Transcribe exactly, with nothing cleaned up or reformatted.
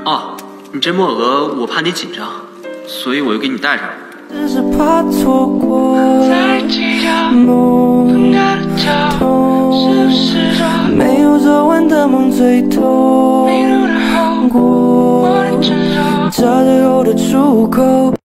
哦，你这木偶鹅，我怕你紧张，所以我又给你带上了。 只是怕错过梦痛，没有做完的梦最痛过，找到有的出口。